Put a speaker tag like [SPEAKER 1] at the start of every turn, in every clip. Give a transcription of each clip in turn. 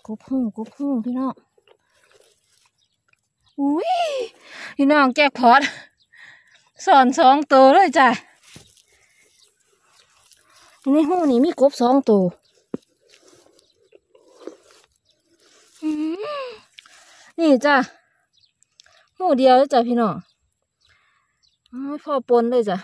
[SPEAKER 1] กบหูพี่น้องอุ้ยพี่น้องแจกพอดสอน2 ตัวเลยจ้ะในหูนี่มีกบ2 ตัวนี่จ้ะหูเดียวเลยจ้ะพี่น้องไม่พอปนเลยจ้ะ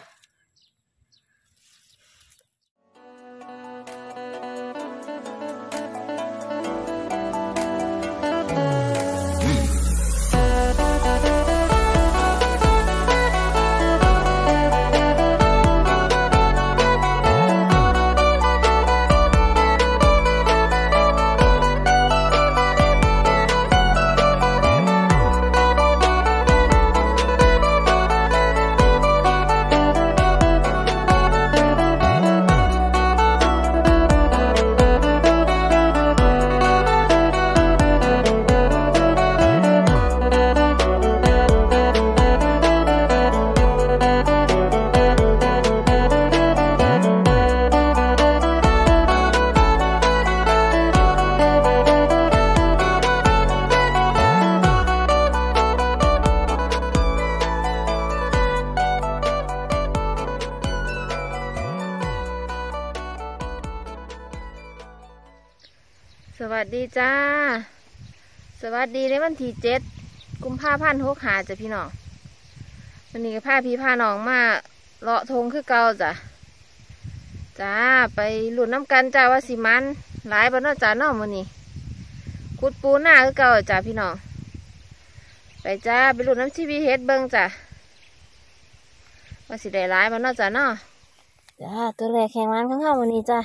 [SPEAKER 1] สวัสดีจ้าสวัสดีในวันที่7 กุมภาพันธ์65จ้ะพี่น้องวันนี้ก็พาพี่พาน้องมาเลาะทงคือเก่าจ้าไปหลุดน้ำกันจ้าว่าสิมันหลายบ่เนาะจ้าน้องมื้อนี้ขุดปูหน้าคือเก่าจ้าพี่น้องไปจ้าไปหลุดน้ำชีวีเฮ็ดเบิ่งจ้าว่าสิได้หลายบ่เนาะจ้าเนาะจ้าตัวแรกแข่งมันข้างๆวันนี้จ้า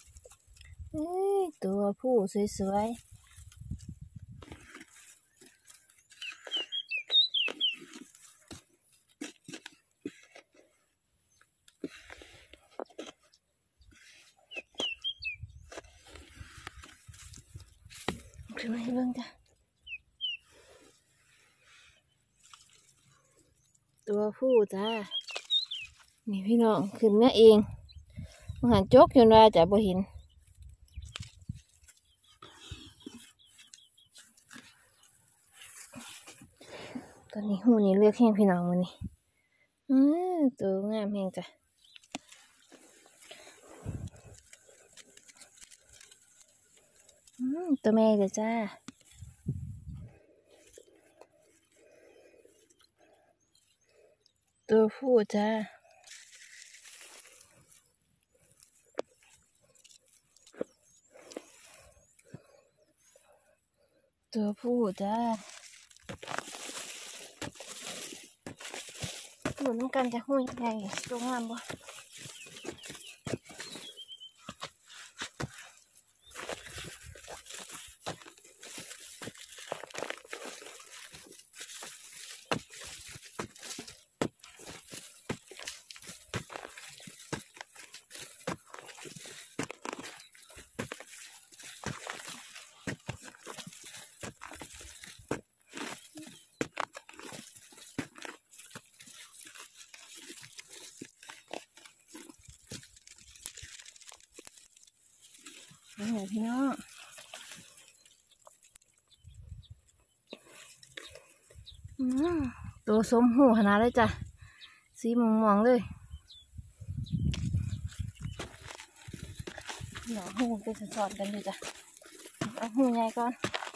[SPEAKER 1] ตัวผู้สวยๆขึ้นมาให้เบิ่งจ้ะตัวผู้จ้านี่พี่น้องขึ้นมาเองมันหันจกอยู่นะจ้ะบ่เห็นตอนนี้หูนี่เลือกแห้งพี่น้องมันนี่ตัวงามแห้งจ้ะตัวแม่เดี๋ยวจ้าตัวผู้จ้าตัวผู้จ้าหนุนกันจะหูใหญ่ตัวงามบ่นี่พี่น้องตัวสมหูขนาดเลยจ้ะสีม่วงๆเลยเดี๋ยวหูไปสอดกันเลยจ้ะเอาหูใหญ่ก่อน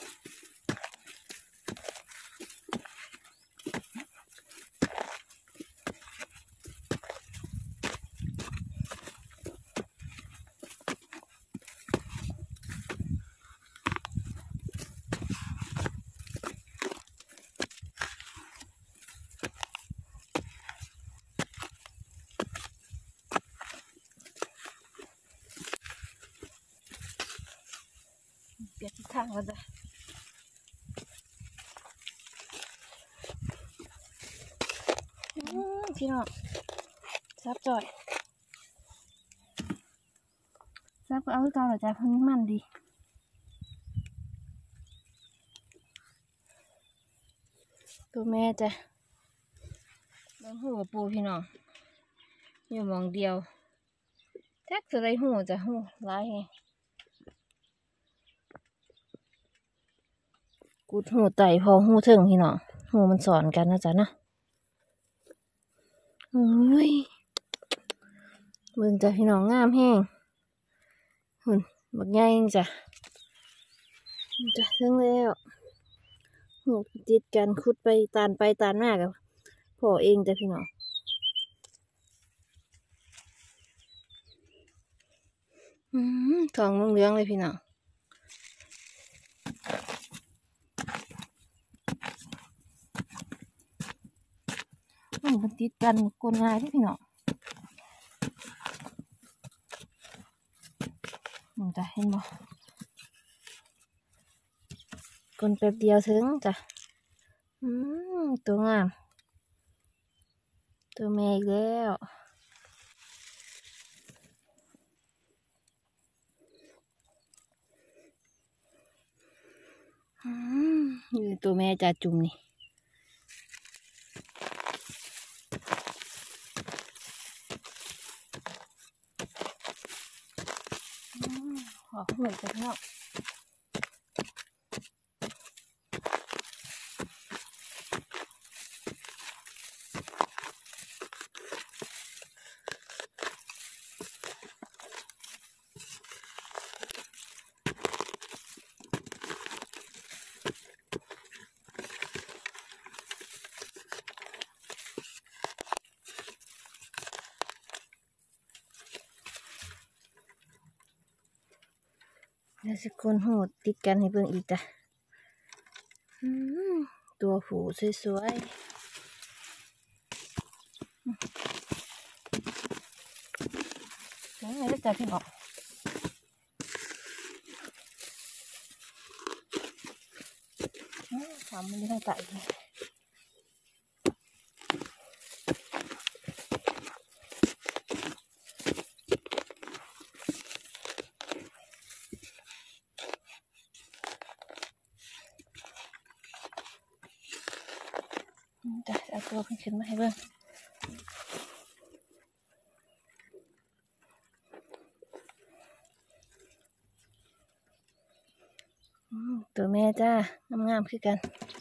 [SPEAKER 1] เปลี่ยนทิศทางกันจ้ะพี่น้องซับจ่อยซับก็เอาไว้ก่อนเหรอจ้ะเพราะมันดีตัวแม่จ้ะเบิ่งหูกับปูพี่น้องอยู่มองเดียวแท็กจะได้หูจ้ะหูร้ายไงกุดหูไต่พอหูเถิงพี่น้องหูมันสอนกันนะจ๊ะนะโอ้ยเบิ่งจ้ะพี่น้องงามแห้งหุ่นบักใหญ่จ้ะจ้ะเถิงแล้วหูติดกันขุดไปตานมากกับพอเองจ้ะพี่น้องทองเหลืองเลยพี่น้องมันติดกันกลง่ายที่พี่น้องมันจะเห็นบ่กลแป๊บเดียวถึงจ้ะตัวงามตัวแม่อีกแล้วนี่ตัวแม่จะจุ่มนี่ขอเหนื่อยจังเนาะแล้วสิคนหูติดกันให้เบิ่งอีกจ้ะตัวผูสวยๆนี่ได้จ้ะพี่น้องทำมันไม่ได้ไต่จะเอาตัวขึ้นมาให้เบิ่งตัวแม่จ้างามๆคือกัน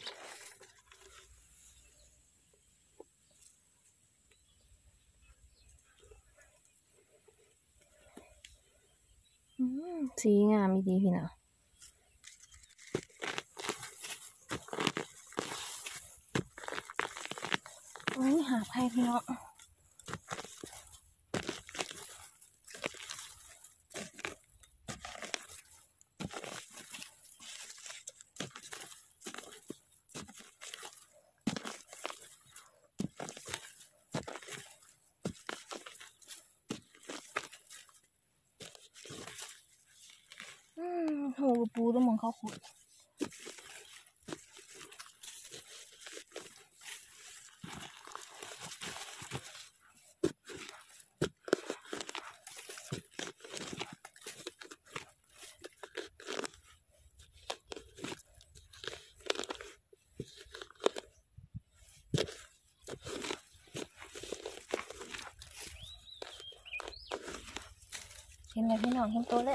[SPEAKER 1] สีงามดีพี่น้องโอ้ยหาไผ่พี่น้องโหปูต้องมองเขาขุดเห็นไหมพี่น้องเห็นตัวแล้ว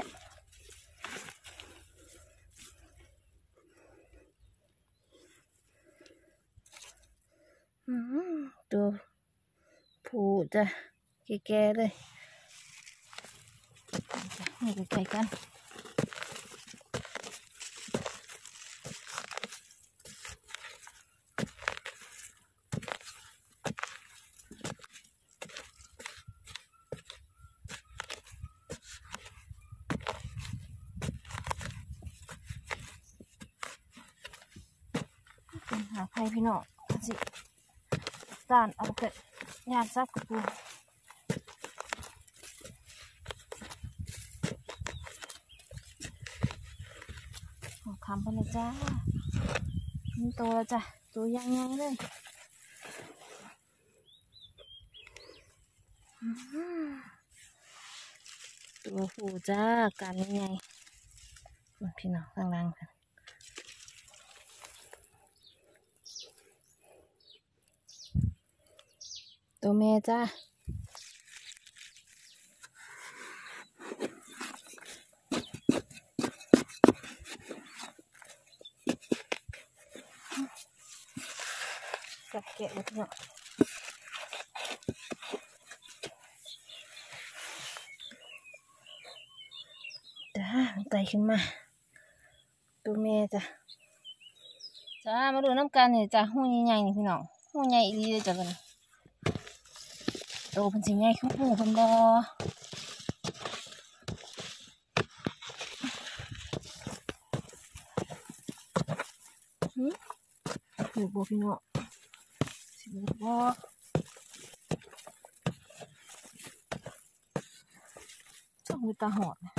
[SPEAKER 1] ตัวผูจ้ะแก่ๆเลยนี่ใกล้ๆกันหาไผ่พี่น้องสิด้านเอาเกิดยานซักกับปูคำไปเลยจ้านี่ตัวจ้ะตัวยังไงเลยตัวผู้จ้ากันยังไงพี่น้องข้างล่างกันตัวแม่จ้าแกะเลยพี่น้องจ้าไต่ขึ้นมาตัวแม่จ้ะจ้ามาดูน้ำกันนี่จ้ะหูใหญ่ๆนี่พี่น้องหูใหญ่ดีเลยจ้ะกันโตเป็นสิใหญ่ขึ้นหูเป็นบ่ถือบ่พี่น้องถือบ่ช่องมีตาหอด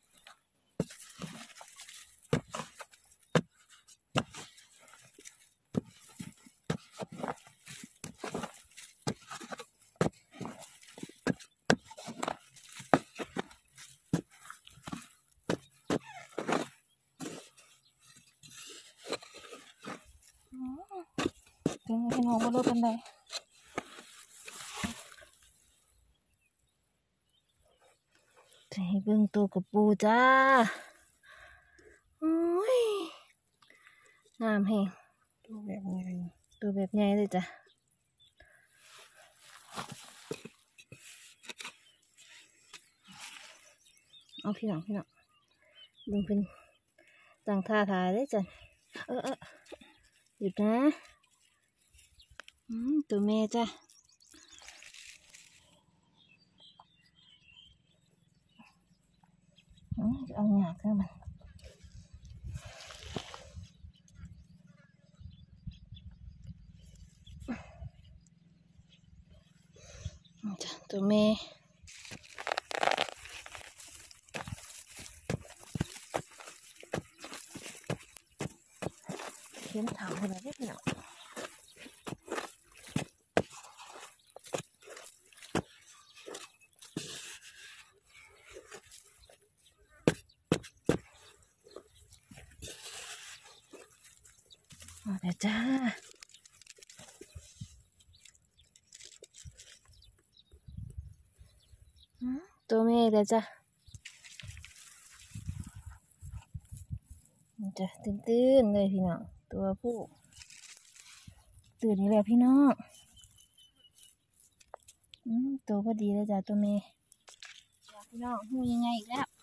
[SPEAKER 1] เป็นพี่น้องมาดูกันได้จะให้เบิ่งตัวกับปูจ้าโอ้ยงามแฮงตัวแบบใหญ่เลยจ้ะเอาพี่น้องเบิ่งเป็นต่างท่าทายเลยจ้ะหยุดนะตัวแม่จ้ะเอาหยาขึ้นมาจ้ะตัวแม่เขียนถามอะไรได้พี่น้องเดี๋ยวจ้าตัวแม่เดี๋ยวจ้ะจะตื่นเลยพี่น้องตัวผู้ตื่นนี่แหละพี่น้องตัวก็ดีเลยจ้ะตัวแม่พี่น้องหูยังไงอีกแล้ว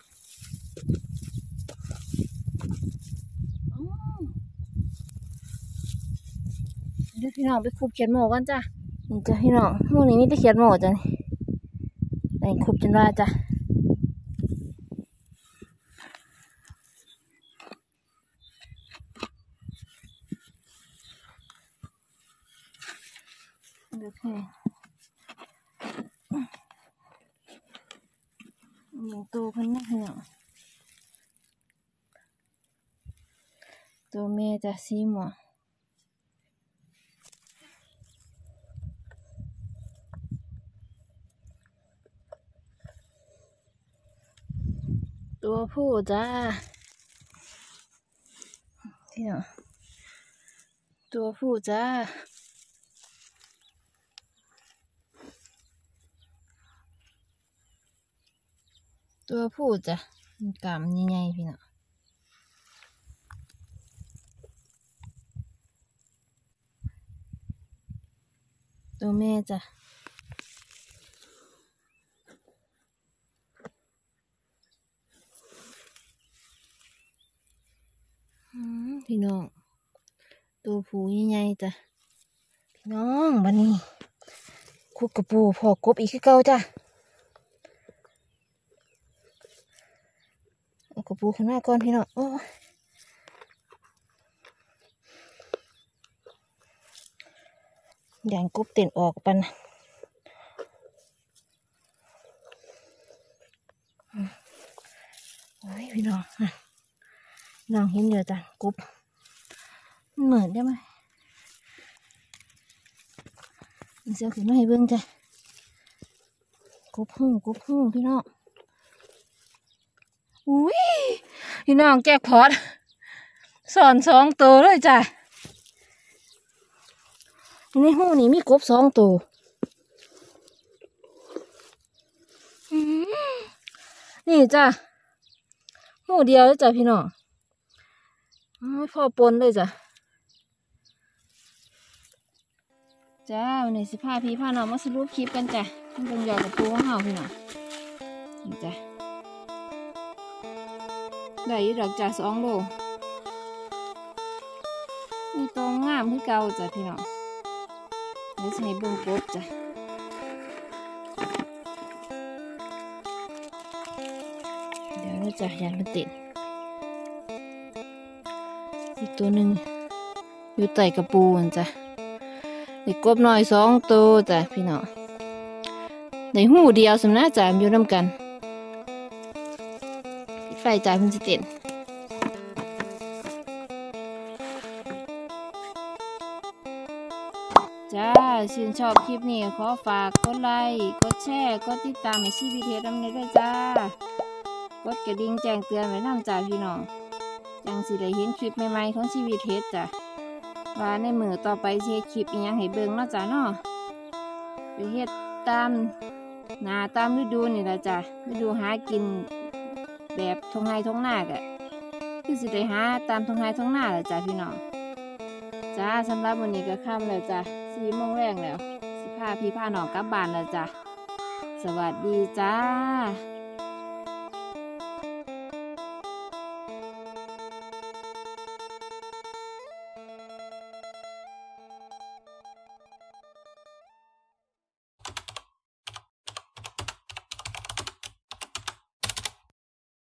[SPEAKER 1] เดี๋ยวพี่น้องไปขุบเขียดหมูกันจ้ะนี่จ้ะพี่น้องหมูนี้มีแต่เขียดหมูจ้ะนี่ขุบจนว่าจ้ะโอเคอย่างตัวเพิ่นนะพี่น้องตัวแม่จ้ะสีม่วงตัวผู้จ้าพี่น้องตัวผู้จ้าตัวผู้จ้ะกล้ามใหญ่ๆพี่น้องตัวแม่จ้ะพี่น้องตัวผู้ใหญ่ๆจ้ะพี่น้องบัดนี้คุกกระปูพอกบอีกคือเก่าจ้ะเอากระปูขึ้นมาก่อนพี่น้องโอ้อย่างกบเต้นออกปันโอ้ยพี่น้องน้องเห็นเยอะจ้ะกบเหมือนได้ไหมเสียขึ้นมาให้เบิ่งจ้ะกบหูพี่น้องอุ้ยพี่น้องแจกพอดสอน2 ตัวเลยจ้ะในหูนี่มีกบ2 ตัวนี่จ้ะหูเดียวเลยจ้ะพี่น้องพ่อปนเลยจ้ะจ้าวันนี้สิพาพี่พาน้องมาสรุปคลิปกันจ้ะมันเป็นยอดกระปูของเฮาพี่น้องนี่จ้ะได้อยู่ดอกจ้ะ2 โลมีตรงงามคือเก่าจ้ะพี่น้องเดี๋ยวสิให้เบิ่งกบจ้ะเดี๋ยวนะจ้ะยันมันติดอีกตัวหนึ่งอยู่ใต้กระปูนจ้ะได้กบน้อย2 ตัวจ้ะพี่น้องได้หูเดียวสำนักจ้ะอยู่นำกันไฟจ้ะเพิ่นสิเต้นจ้าชื่นชอบคลิปนี้ขอฝากกดไลค์กดแชร์กดติดตามให้ชีวิตเฮ็ดนำได้ด้วยจ้ากดกระดิ่งแจ้งเตือนไว้นำจ้าพี่น้องจังสิได้เห็นคลิปใหม่ๆของชีวิตเฮ็ดจ้ะว่าในมื้อต่อไปสิเฮ็ดคลิปอีหยังให้เบิ่งเนาะจ้าเนาะไปเฮ็ดตามหน้าตามฤดูนี่ล่ะจ้ะฤดูหากินแบบทงไห้ทงนาก็คือสิได้หาตามทงไห้ทงนาล่ะจ้ะพี่น้องจ้าสำหรับวันนี้ก็ค่ำแล้วจ้ะ4 โมงแรงแล้วสิพาพี่พาน้องกลับบ้านแล้วจ้ะสวัสดีจ้า